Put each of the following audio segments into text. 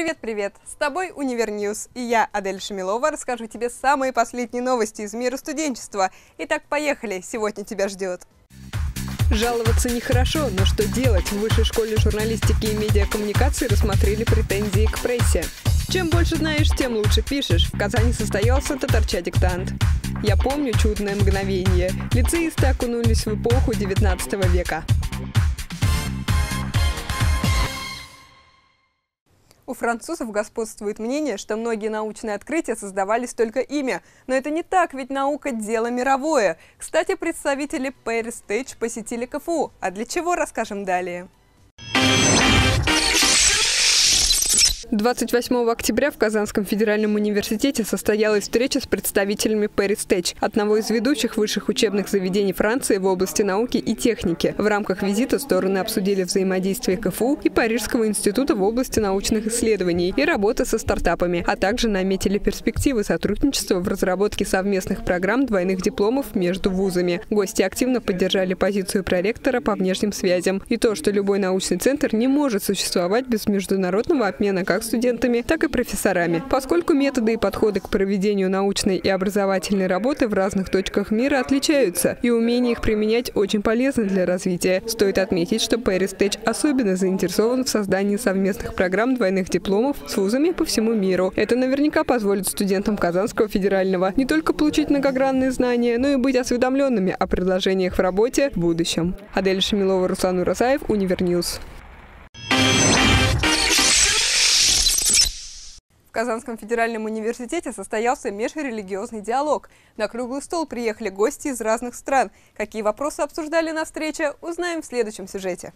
Привет-привет! С тобой Универньюз, и я, Адель Шамилова, расскажу тебе самые последние новости из мира студенчества. Итак, поехали, сегодня тебя ждет. Жаловаться нехорошо, но что делать? В Высшей школе журналистики и медиакоммуникации рассмотрели претензии к прессе. Чем больше знаешь, тем лучше пишешь. В Казани состоялся татарча-диктант. Я помню чудное мгновение. Лицеисты окунулись в эпоху 19 века. У французов господствует мнение, что многие научные открытия создавались только ими. Но это не так, ведь наука – дело мировое. Кстати, представители Paris Stage посетили КФУ. А для чего, расскажем далее. 28 октября в Казанском федеральном университете состоялась встреча с представителями Paris Stage, одного из ведущих высших учебных заведений Франции в области науки и техники. В рамках визита стороны обсудили взаимодействие КФУ и Парижского института в области научных исследований и работы со стартапами, а также наметили перспективы сотрудничества в разработке совместных программ двойных дипломов между вузами. Гости активно поддержали позицию проректора по внешним связям и то, что любой научный центр не может существовать без международного обмена как студентами, так и профессорами, поскольку методы и подходы к проведению научной и образовательной работы в разных точках мира отличаются, и умение их применять очень полезно для развития. Стоит отметить, что Paris Stage особенно заинтересован в создании совместных программ двойных дипломов с вузами по всему миру. Это наверняка позволит студентам Казанского федерального не только получить многогранные знания, но и быть осведомленными о предложениях в работе в будущем. Адель Шамилова, Руслан Уразаев, Универньюз. В Казанском федеральном университете состоялся межрелигиозный диалог. На круглый стол приехали гости из разных стран. Какие вопросы обсуждали на встрече, узнаем в следующем сюжете.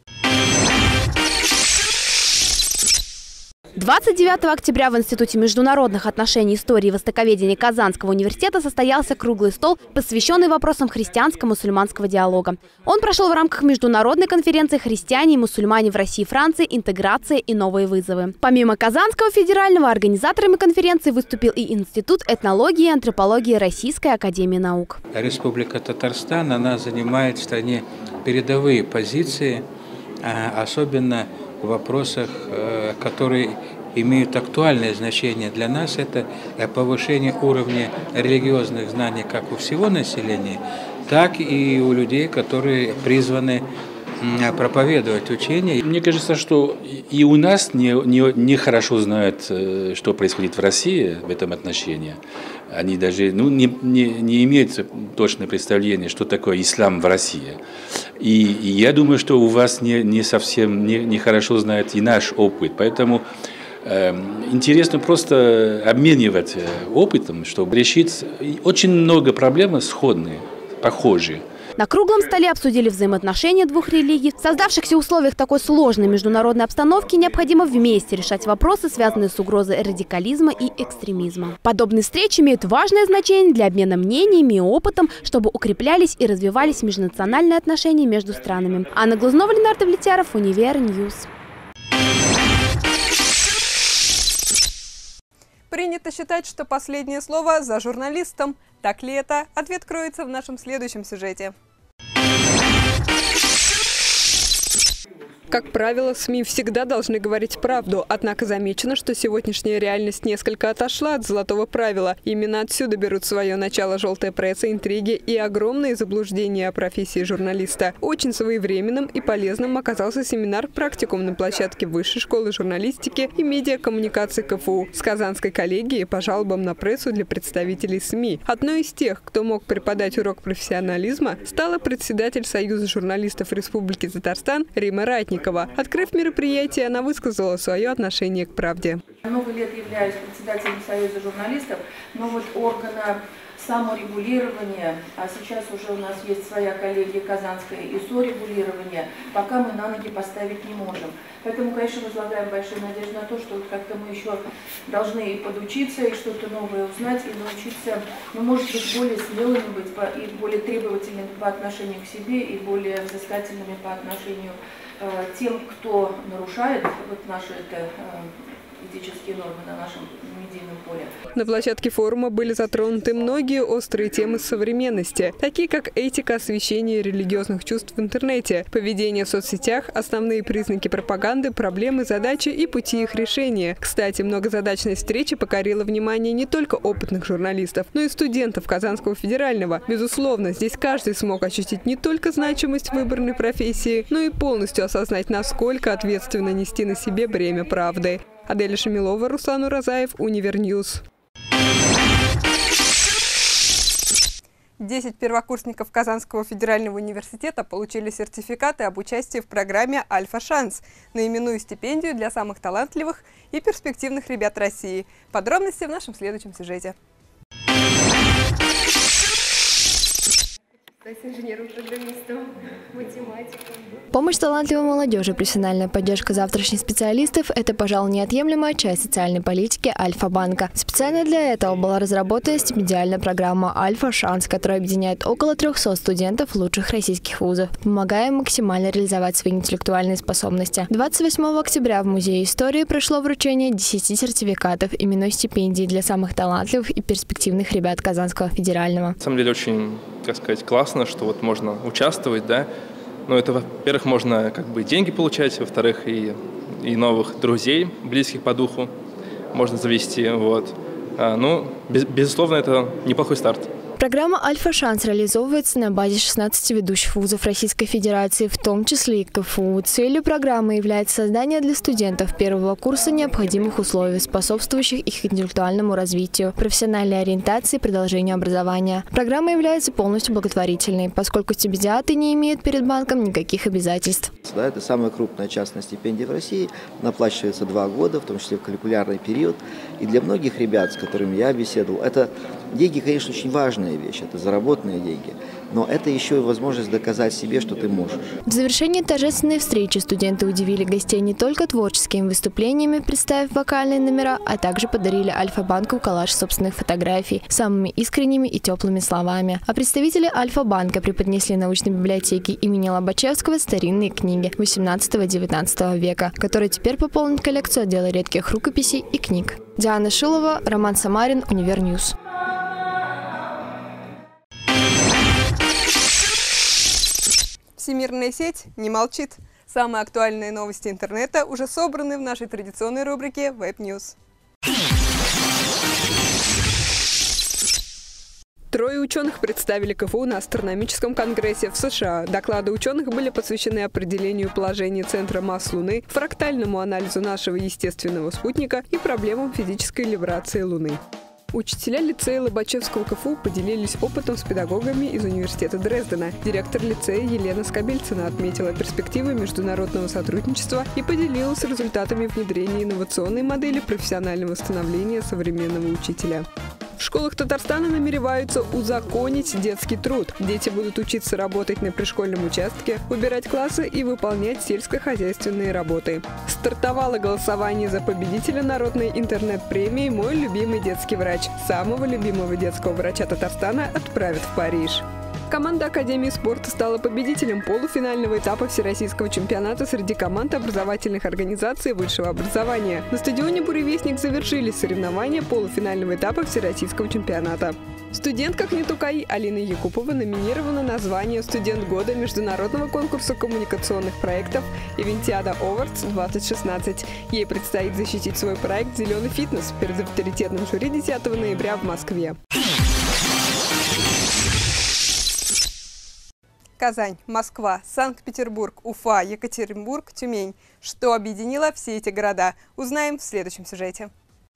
29 октября в Институте международных отношений, истории и востоковедения Казанского университета состоялся круглый стол, посвященный вопросам христианско-мусульманского диалога. Он прошел в рамках международной конференции «Христиане и мусульмане в России и Франции. Интеграция и новые вызовы». Помимо Казанского федерального, организаторами конференции выступил и Институт этнологии и антропологии Российской академии наук. Республика Татарстан, она занимает в стране передовые позиции, особенно в вопросах, которые имеют актуальное значение для нас, это повышение уровня религиозных знаний как у всего населения, так и у людей, которые призваны проповедовать учение. Мне кажется, что и у нас не хорошо знают, что происходит в России в этом отношении. Они даже не имеют точное представление, что такое ислам в России. И я думаю, что у вас не совсем не хорошо знают и наш опыт. Поэтому интересно просто обменивать опытом, чтобы решить очень много проблем сходные, похожие. На круглом столе обсудили взаимоотношения двух религий. В создавшихся условиях такой сложной международной обстановки необходимо вместе решать вопросы, связанные с угрозой радикализма и экстремизма. Подобные встречи имеют важное значение для обмена мнениями и опытом, чтобы укреплялись и развивались межнациональные отношения между странами. Анна Глазнова, Ленардо Влетьяров, Универньюз. Принято считать, что последнее слово за журналистом. Так ли это? Ответ кроется в нашем следующем сюжете. Как правило, СМИ всегда должны говорить правду, однако замечено, что сегодняшняя реальность несколько отошла от золотого правила. Именно отсюда берут свое начало желтая пресса, интриги и огромные заблуждения о профессии журналиста. Очень своевременным и полезным оказался семинар-практикум на площадке Высшей школы журналистики и медиакоммуникации КФУ с Казанской коллегией по жалобам на прессу для представителей СМИ. Одной из тех, кто мог преподать урок профессионализма, стала председатель Союза журналистов Республики Татарстан Рима Ратникова. Открыв мероприятие, она высказала свое отношение к правде. Много лет являюсь председателем Союза журналистов, но вот органа саморегулирования, а сейчас уже у нас есть своя коллегия казанская и сорегулирование, пока мы на ноги поставить не можем. Поэтому, конечно, возлагаем большую надежду на то, что как-то мы еще должны и подучиться, и что-то новое узнать, и научиться, ну, может быть, более смелыми быть, и более требовательными по отношению к себе, и более взыскательными по отношению тем, кто нарушает вот наши этические нормы на нашем медийном поле. На площадке форума были затронуты многие острые темы современности, такие как этика освещения религиозных чувств в интернете, поведение в соцсетях, основные признаки пропаганды, проблемы, задачи и пути их решения. Кстати, многозадачность встречи покорила внимание не только опытных журналистов, но и студентов Казанского федерального. Безусловно, здесь каждый смог ощутить не только значимость выбранной профессии, но и полностью осознать, насколько ответственно нести на себе бремя правды. Аделя Шамилова, Руслан Уразаев, Универньюз. 10 первокурсников Казанского федерального университета получили сертификаты об участии в программе «Альфа-шанс» на именную стипендию для самых талантливых и перспективных ребят России. Подробности в нашем следующем сюжете. Стать инженером-программистом, математиком. Помощь талантливой молодежи, профессиональная поддержка завтрашних специалистов – это, пожалуй, неотъемлемая часть социальной политики Альфа-банка. Специально для этого была разработана стипендиальная программа «Альфа-шанс», которая объединяет около 300 студентов лучших российских вузов, помогая им максимально реализовать свои интеллектуальные способности. 28 октября в Музее истории прошло вручение 10 сертификатов именной стипендии для самых талантливых и перспективных ребят Казанского федерального. На самом деле очень, как сказать, классно, что вот можно участвовать, да. Но это, во-первых, можно как бы деньги получать, во-вторых, и новых друзей, близких по духу можно завести, вот. Безусловно, это неплохой старт. Программа «Альфа-шанс» реализовывается на базе 16 ведущих вузов Российской Федерации, в том числе и КФУ. Целью программы является создание для студентов первого курса необходимых условий, способствующих их интеллектуальному развитию, профессиональной ориентации и продолжению образования. Программа является полностью благотворительной, поскольку стипендиаты не имеют перед банком никаких обязательств. Да, это самая крупная частная стипендия в России, она оплачивается 2 года, в том числе в калькулярный период. И для многих ребят, с которыми я беседовал, это деньги, конечно, очень важная вещь, это заработанные деньги, но это еще и возможность доказать себе, что ты можешь. В завершении торжественной встречи студенты удивили гостей не только творческими выступлениями, представив вокальные номера, а также подарили Альфа-банку коллаж собственных фотографий самыми искренними и теплыми словами. А представители Альфа-банка преподнесли научной библиотеке имени Лобачевского старинные книги 18-19 века, которые теперь пополнят коллекцию отдела редких рукописей и книг. Диана Шилова, Роман Самарин, Универньюз. Всемирная сеть не молчит. Самые актуальные новости интернета уже собраны в нашей традиционной рубрике Web News. Трое ученых представили КФУ на астрономическом конгрессе в США. Доклады ученых были посвящены определению положения центра масс Луны, фрактальному анализу нашего естественного спутника и проблемам физической либрации Луны. Учителя лицея Лобачевского КФУ поделились опытом с педагогами из университета Дрездена. Директор лицея Елена Скобельцина отметила перспективы международного сотрудничества и поделилась результатами внедрения инновационной модели профессионального становления современного учителя. В школах Татарстана намереваются узаконить детский труд. Дети будут учиться работать на пришкольном участке, убирать классы и выполнять сельскохозяйственные работы. Стартовало голосование за победителя народной интернет-премии «Мой любимый детский врач». Самого любимого детского врача Татарстана отправят в Париж. Команда Академии спорта стала победителем полуфинального этапа Всероссийского чемпионата среди команд образовательных организаций высшего образования. На стадионе «Буревестник» завершились соревнования полуфинального этапа Всероссийского чемпионата. Студентка КНИТУКАИ Алина Якупова номинирована на звание «Студент года» международного конкурса коммуникационных проектов «Ивентиада Awards-2016». Ей предстоит защитить свой проект «Зеленый фитнес» перед авторитетным жюри 10 ноября в Москве. Казань, Москва, Санкт-Петербург, Уфа, Екатеринбург, Тюмень. Что объединило все эти города? Узнаем в следующем сюжете.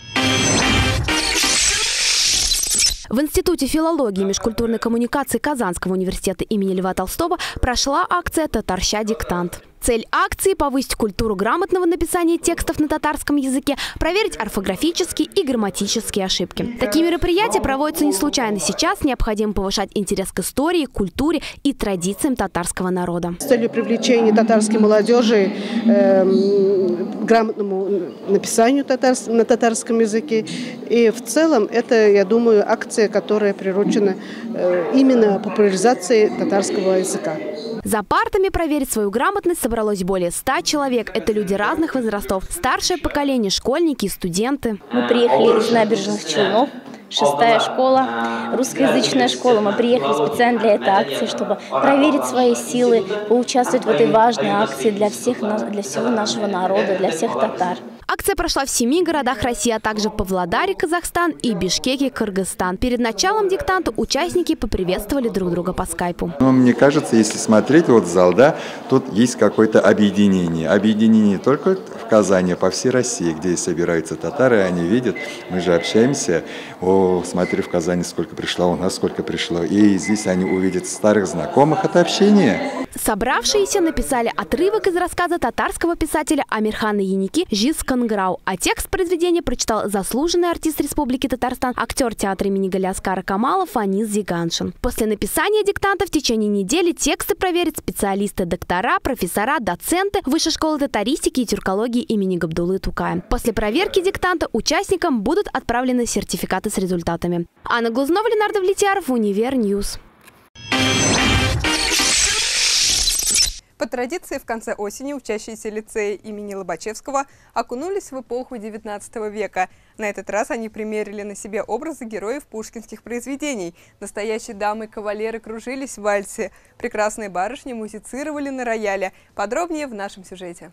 В Институте филологии и межкультурной коммуникации Казанского университета имени Льва Толстого прошла акция «Татарща диктант». Цель акции – повысить культуру грамотного написания текстов на татарском языке, проверить орфографические и грамматические ошибки. Такие мероприятия проводятся не случайно. Сейчас необходимо повышать интерес к истории, культуре и традициям татарского народа. С целью привлечения татарской молодежи к грамотному написанию на татарском языке. И в целом это, я думаю, акция, которая приурочена именно популяризации татарского языка. За партами проверить свою грамотность собралось более 100 человек. Это люди разных возрастов. Старшее поколение, школьники и студенты. Мы приехали из Набережных Челнов. 6-я школа, русскоязычная школа. Мы приехали специально для этой акции, чтобы проверить свои силы, поучаствовать в этой важной акции для всего нашего народа, для всех татар. Акция прошла в 7 городах России, а также в Павлодаре, Казахстан и Бишкеке, Кыргызстан. Перед началом диктанта участники поприветствовали друг друга по скайпу. Мне кажется, если смотреть в зал, да, тут есть какое-то объединение. Объединение не только в Казани, а по всей России, где собираются татары, они видят, мы же общаемся. О, смотри, в Казани сколько пришло, у нас сколько пришло. И здесь они увидят старых знакомых, это общение. Собравшиеся написали отрывок из рассказа татарского писателя Амирхана Яники «Жиз Канграу», а текст произведения прочитал заслуженный артист Республики Татарстан, актер театра имени Галиаскара Камала Фанис Зиганшин. После написания диктанта в течение недели тексты проверят специалисты, доктора, профессора, доценты Высшей школы татаристики и тюркологии имени Габдуллы Тукая. После проверки диктанта участникам будут отправлены сертификаты с результатами. Анна Глазнова, Ленардо Влетьяров, Универньюз. По традиции, в конце осени учащиеся лицея имени Лобачевского окунулись в эпоху XIX века. На этот раз они примерили на себе образы героев пушкинских произведений. Настоящие дамы и кавалеры кружились в вальсе. Прекрасные барышни музицировали на рояле. Подробнее в нашем сюжете.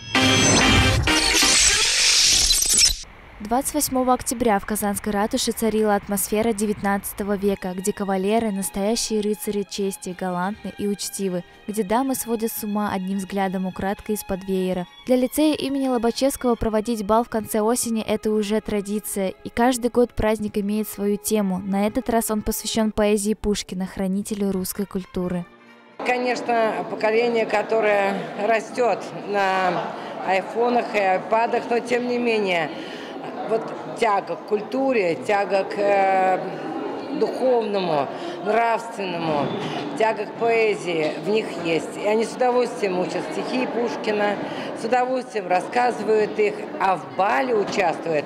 28 октября в Казанской ратуше царила атмосфера XIX века, где кавалеры – настоящие рыцари чести, галантны и учтивы, где дамы сводят с ума одним взглядом украдкой из-под веера. Для лицея имени Лобачевского проводить бал в конце осени – это уже традиция, и каждый год праздник имеет свою тему. На этот раз он посвящен поэзии Пушкина, хранителю русской культуры. Конечно, поколение, которое растет на айфонах и айпадах, но тем не менее, вот тяга к культуре, тяга к духовному, нравственному, тяга к поэзии в них есть. И они с удовольствием учат стихи Пушкина, с удовольствием рассказывают их, а в бале участвует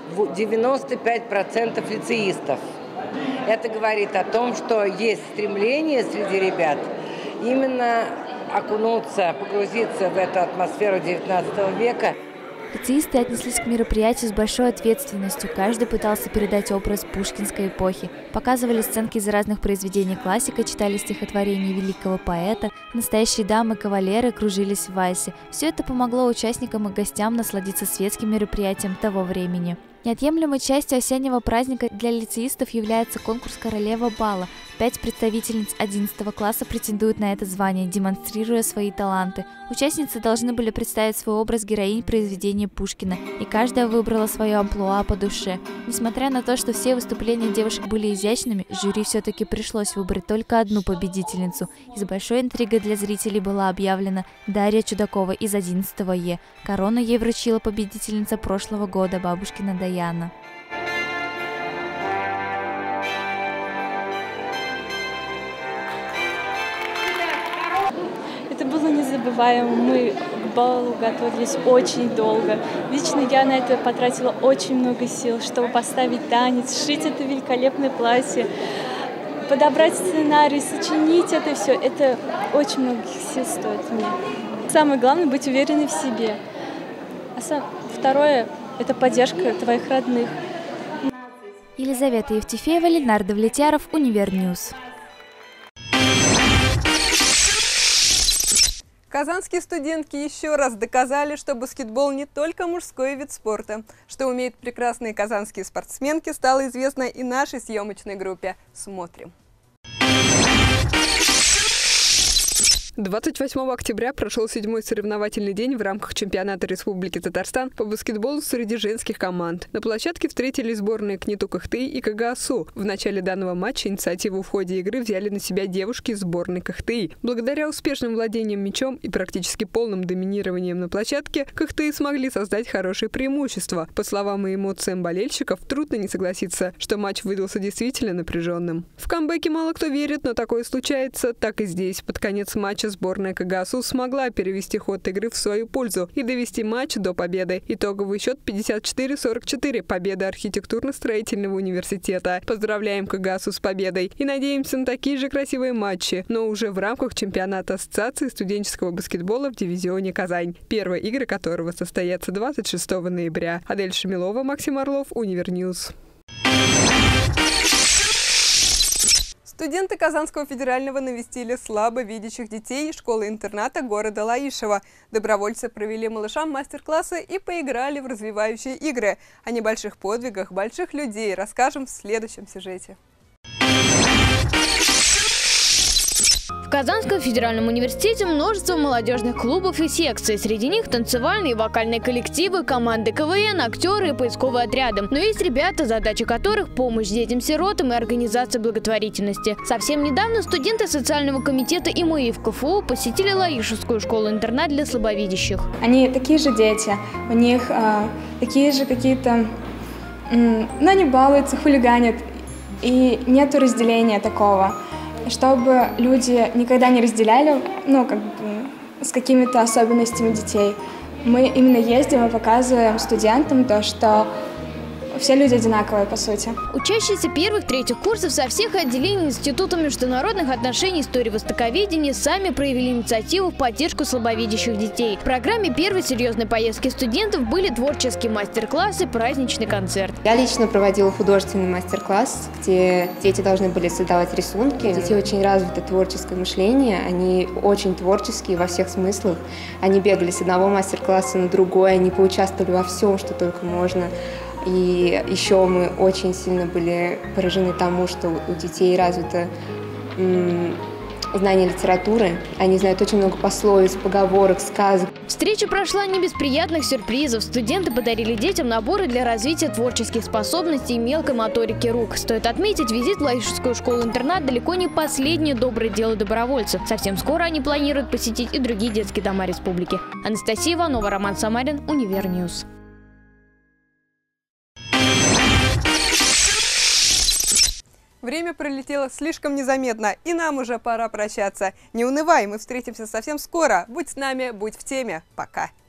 95% лицеистов. Это говорит о том, что есть стремление среди ребят именно окунуться, погрузиться в эту атмосферу XIX века. Лицеисты отнеслись к мероприятию с большой ответственностью. Каждый пытался передать образ пушкинской эпохи. Показывали сценки из разных произведений классика, читали стихотворения великого поэта. Настоящие дамы и кавалеры кружились в вальсе. Все это помогло участникам и гостям насладиться светским мероприятием того времени. Неотъемлемой частью осеннего праздника для лицеистов является конкурс «Королева бала». 5 представительниц 11 класса претендуют на это звание, демонстрируя свои таланты. Участницы должны были представить свой образ героинь произведения Пушкина, и каждая выбрала свое амплуа по душе. Несмотря на то, что все выступления девушек были изящными, жюри все-таки пришлось выбрать только одну победительницу. И с большой интригой для зрителей была объявлена Дарья Чудакова из 11 Е. Корону ей вручила победительница прошлого года, бабушкина Даяна. Это было незабываемо. Мы к балу готовились очень долго. Лично я на это потратила очень много сил, чтобы поставить танец, сшить это великолепное платье, подобрать сценарий, сочинить это все. Это очень многих сил стоит мне. Самое главное — быть уверенной в себе. А второе — это поддержка твоих родных. Елизавета Евтефеева, Ленардо Влетьяров, Универньюз. Казанские студентки еще раз доказали, что баскетбол не только мужской вид спорта. Что умеют прекрасные казанские спортсменки, стало известно и нашей съемочной группе. Смотрим. 28 октября прошел 7-й соревновательный день в рамках чемпионата Республики Татарстан по баскетболу среди женских команд. На площадке встретились сборные КНИТУ Кыхтыи и КГАСУ. В начале данного матча инициативу в ходе игры взяли на себя девушки из сборной Кыхтыи. Благодаря успешным владениям мячом и практически полным доминированием на площадке, Кыхтыи смогли создать хорошее преимущество. По словам и эмоциям болельщиков, трудно не согласиться, что матч выдался действительно напряженным. В камбэке мало кто верит, но такое случается. Так и здесь. Под конец матча матче сборная КГСУ смогла перевести ход игры в свою пользу и довести матч до победы. Итоговый счет 54-44. Победа архитектурно-строительного университета. Поздравляем КГСУ с победой и надеемся на такие же красивые матчи, но уже в рамках чемпионата Ассоциации студенческого баскетбола в дивизионе «Казань», первые игры которого состоятся 26 ноября. Адель Шамилова, Максим Орлов, Универньюз. Студенты Казанского федерального навестили слабовидящих детей школы-интерната города Лаишево. Добровольцы провели малышам мастер-классы и поиграли в развивающие игры. О небольших подвигах больших людей расскажем в следующем сюжете. В Казанском федеральном университете множество молодежных клубов и секций. Среди них танцевальные и вокальные коллективы, команды КВН, актеры и поисковые отряды. Но есть ребята, задача которых – помощь детям-сиротам и организация благотворительности. Совсем недавно студенты социального комитета ИМИ в КФУ посетили Лаишевскую школу-интернат для слабовидящих. Они такие же дети, у них такие же какие-то, но они балуются, хулиганят, и нету разделения такого. Чтобы люди никогда не разделяли, с какими-то особенностями детей. Мы именно ездим и показываем студентам то, что все люди одинаковые, по сути. Учащиеся первых-третьих курсов со всех отделений Института международных отношений и истории востоковедения сами проявили инициативу в поддержку слабовидящих детей. В программе первой серьезной поездки студентов были творческие мастер-классы, праздничный концерт. Я лично проводила художественный мастер-класс, где дети должны были создавать рисунки. У детей очень развито творческое мышление, они очень творческие во всех смыслах. Они бегали с одного мастер-класса на другой, они поучаствовали во всем, что только можно. И еще мы очень сильно были поражены тому, что у детей развито знание литературы. Они знают очень много пословиц, поговорок, сказок. Встреча прошла не без приятных сюрпризов. Студенты подарили детям наборы для развития творческих способностей и мелкой моторики рук. Стоит отметить, визит в Лаишевскую школу-интернат далеко не последнее доброе дело добровольцев. Совсем скоро они планируют посетить и другие детские дома республики. Анастасия Иванова, Роман Самарин, Универньюз. Время пролетело слишком незаметно, и нам уже пора прощаться. Не унывай, мы встретимся совсем скоро. Будь с нами, будь в теме. Пока.